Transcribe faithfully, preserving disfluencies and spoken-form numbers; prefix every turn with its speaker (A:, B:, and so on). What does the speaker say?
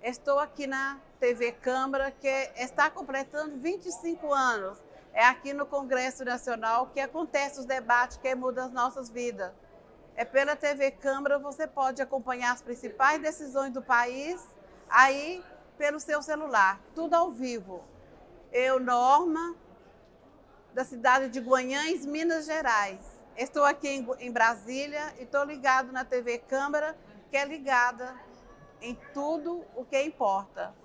A: Estou aqui na T V Câmara, que está completando vinte e cinco anos. É aqui no Congresso Nacional que acontece os debates que mudam as nossas vidas. É pela T V Câmara você pode acompanhar as principais decisões do país aí pelo seu celular, tudo ao vivo. Eu, Norma, da cidade de Guanhães, Minas Gerais. Estou aqui em, em Brasília e estou ligado na T V Câmara, que é ligada em tudo o que importa.